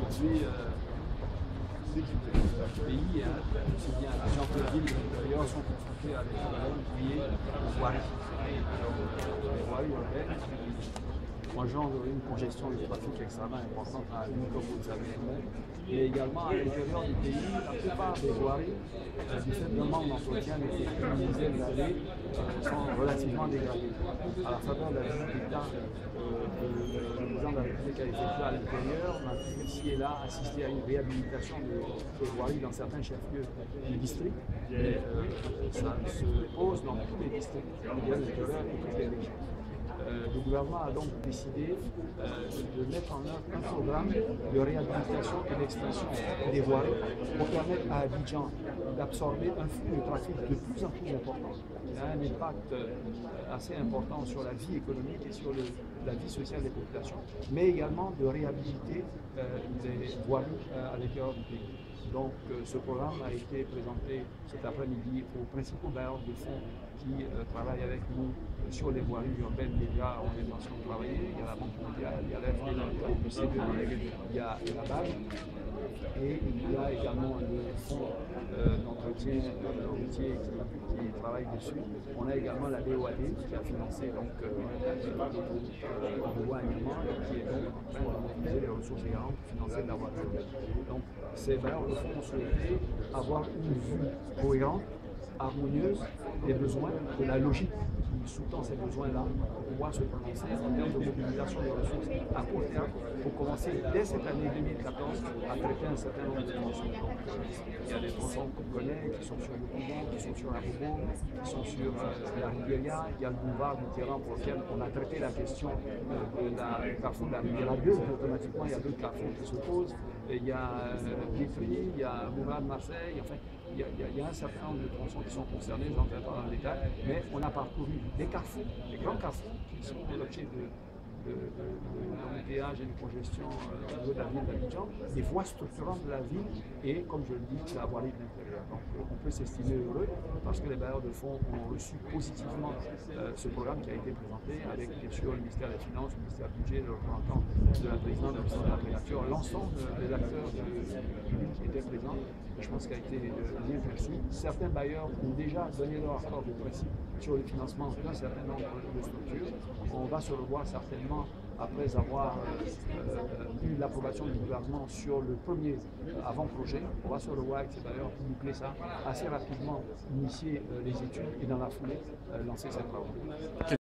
aujourd'hui, le pays, aussi bien les gens que la ville et l'intérieur, sont confrontés à des problèmes liés aux voiries. Les voiries urbaines qui engendrent une congestion du trafic extrêmement importante à la ville, comme vous le savez, mais également à l'intérieur du pays. La plupart des voiries, du fait d'un manque d'entretien depuis une dizaine d'années, sont relativement dégradées. À la faveur de la visite d'État le président de la République a effectué à l'intérieur, on a pu ici et là assister à une réhabilitation des voiries dans certains chefs-lieux du district. Mais ça se pose dans tous les districts, de l'intérieur et toutes les régions. Le gouvernement a donc décidé de mettre en œuvre un programme de réhabilitation et d'extension des voiries pour permettre à Abidjan d'absorber un flux de trafic de plus en plus important, qui a un impact assez important sur la vie économique et sur la vie sociale des populations, mais également de réhabiliter les voiries à l'intérieur du pays. Donc ce programme a été présenté cet après-midi aux principaux bailleurs de fonds qui travaillent avec nous sur les voiries urbaines. Déjà, on a l'intention de travailler. Il y a la Banque mondiale, il y a l'FD, il y a la BAD, et il y a également le fonds d'entretien routier qui travaille dessus. On a également la BOAD qui a financé donc le douanièrement et qui est donc en train de mobiliser les ressources également pour financer de la voiture. Donc ces bailleurs de fonds ont souhaité avoir une vue cohérente, harmonieuse des besoins, de la logique qui sous-tend ces besoins-là, pour pouvoir se prononcer en termes de mobilisation des ressources à court terme pour commencer dès cette année 2014 à traiter un certain nombre de tronçons. Donc, il y a des tronçons qu'on connaît qui sont sur le Coudon, qui sont sur la Bobo, qui sont sur la Riviera. Il y a le boulevard du terrain pour lequel on a traité la question du carrefour de la Riviera 2. Automatiquement, il y a deux carrefours qui se posent. Il y a Vitry, il y a le boulevard de Marseille. Enfin, il y a un certain nombre de tronçons qui sont concernés, je n'entrerai pas dans le détail, mais on a parcouru des carrefours, des grands carrefours qui sont l'objet d'embouteillages et de congestion au niveau de la ville d'Abidjan, des voies structurantes de la ville et, comme je le dis, la voirie de l'intérieur. Donc on peut s'estimer heureux parce que les bailleurs de fonds ont reçu positivement ce programme qui a été présenté avec bien sûr le ministère des Finances, le ministère du Budget, le représentant de la présidente, le président de la préfecture, l'ensemble des acteurs du public qui étaient présents. Je pense qu'il a été bien perçu. Certains bailleurs ont déjà donné leur accord de principe sur le financement d'un certain nombre de structures. On va se revoir certainement après avoir eu l'approbation du gouvernement sur le premier avant-projet. On va se revoir avec ces bailleurs pour boucler ça assez rapidement, initier les études et dans la foulée lancer ces travaux.